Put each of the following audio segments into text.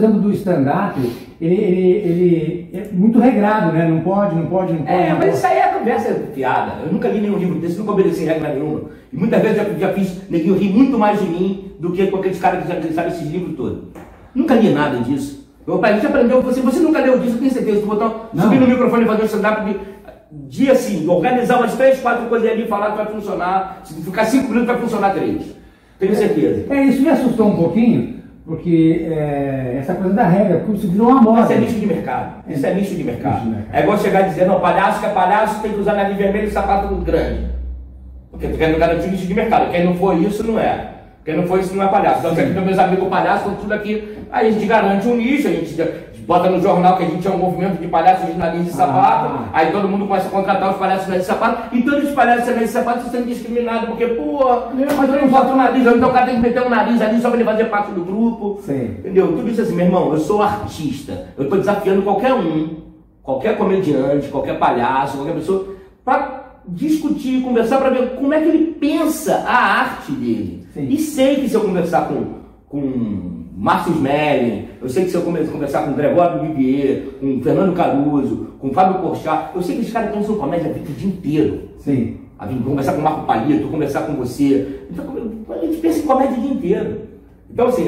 exemplo, do stand-up, ele é muito regrado, né? Não pode. Mas isso aí é conversa fiada. Eu nunca li nenhum livro desse, nunca obedeci regra nenhuma. E muitas vezes já fiz neguinho rir muito mais de mim do que com aqueles caras que já sabem esses livros todos. Nunca li nada disso. Meu pai, a gente aprendeu, você nunca leu disso, eu tenho certeza. Tu botar, subir no microfone e fazer um stand-up dia assim, organizar umas 3, 4 coisas ali e falar que vai funcionar. Se ficar 5 minutos vai funcionar 3. Tenho certeza. Isso me assustou um pouquinho, porque essa coisa da regra, porque isso virou uma moda. Isso é nicho de mercado. Isso é nicho de mercado. É igual chegar e dizer, não, palhaço que é palhaço tem que usar nariz vermelho e sapato grande. Porque tu quer garantir nicho de mercado. Quem não for isso, não é. Quem não for isso, não é palhaço. Então, aqui meus amigos palhaços, estão tudo aqui. Aí a gente garante um nicho, a gente bota no jornal que a gente é um movimento de palhaços de nariz de sapato. Aí todo mundo começa a contratar os palhaços de nariz de sapato. E todos os palhaços de nariz de sapato estão sendo discriminados, porque, mas eu não boto o nariz, então o cara tem que meter um nariz ali só para ele fazer parte do grupo. Sim. Entendeu? Tudo isso assim, meu irmão, eu sou artista. Eu estou desafiando qualquer comediante, qualquer palhaço, qualquer pessoa, para discutir, conversar, para ver como é que ele pensa a arte dele. Sim. E sei que se eu conversar com Márcio Smelling, eu sei que se eu conversar com Gregório Vivier, com Fernando Caruso, com Fábio Porchat, eu sei que esses caras pensam comédia a vida o dia inteiro. Sim. Conversar com o Marco Palito, conversar com você. Então, a gente pensa em comédia o dia inteiro. Então, assim,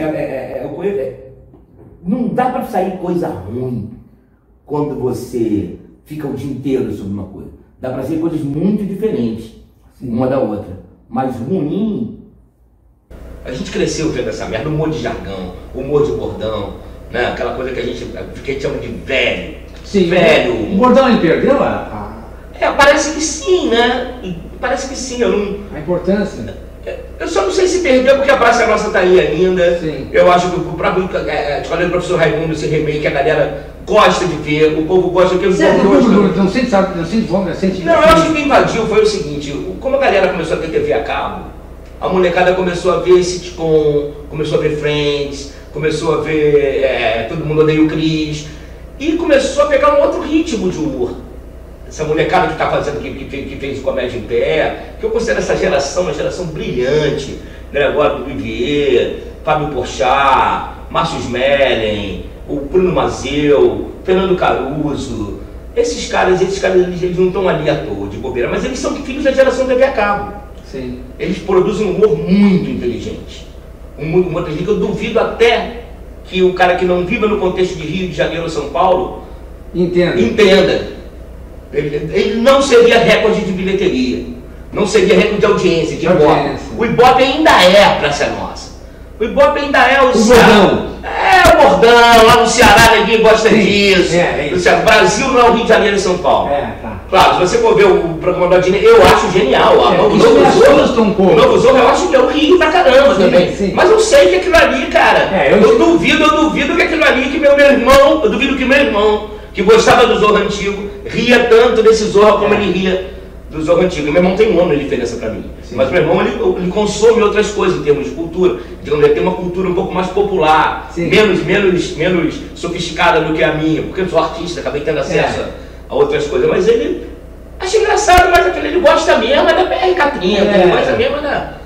não dá para sair coisa ruim quando você fica o dia inteiro sobre uma coisa. Dá para sair coisas muito diferentes, uma da outra. Mas ruim... A gente cresceu vendo essa merda, humor de jargão, humor de bordão, né? Aquela coisa que a gente chama de velho. Sim, velho. O bordão ele perdeu parece que sim, né? Parece que sim. A importância. Eu só não sei se perdeu porque a Praça Nossa tá aí ainda. Sim. Eu acho que o próprio Escola do Professor Raimundo, esse remake, a galera gosta de ver, o povo gosta de ver. Não sente fome, não sente... Não, eu acho que o que invadiu foi o seguinte, como a galera começou a ter TV a cabo, a molecada começou a ver sitcom, começou a ver Friends, começou a ver Todo Mundo Odeia o Chris, e começou a pegar um outro ritmo de humor. Essa molecada que está fazendo, que fez Comédia em Pé, que eu considero essa geração uma geração brilhante, né? Agora do Vivier, Fábio Porchat, Márcio Smelling, o Bruno Mazeu, Fernando Caruso. Esses caras eles não estão ali à toa, de bobeira, mas eles são filhos da geração TV a cabo. Sim. Eles produzem um humor muito inteligente. Um humor inteligente que eu duvido até que o cara que não viva no contexto de Rio de Janeiro ou São Paulo entenda. Ele não seria recorde de bilheteria, não seria recorde de audiência, de Ibope. O Ibope ainda é a Praça Nossa. O Ibope ainda é o bordão. É o bordão, lá no Ceará ninguém gosta disso. O Brasil não é o Rio de Janeiro e São Paulo. Claro, se você for ver o programa da Disney, eu acho genial. O Novo Zorro eu acho que é o Rio pra caramba também. Sim. Mas eu sei que aquilo ali, cara, eu duvido que aquilo ali, que meu irmão, eu duvido que meu irmão, que gostava do Zorro antigo, ria tanto desse Zorro como ele ria do Zorro antigo. Meu irmão tem um ano de diferença pra mim. Sim. Mas meu irmão, ele consome outras coisas em termos de cultura. Digamos, ele tem uma cultura um pouco mais popular, menos sofisticada do que a minha, porque eu sou artista, acabei tendo acesso a outras coisas. Mas ele acha engraçado, mas ele gosta mesmo da PR-Catrinha, ele gosta mesmo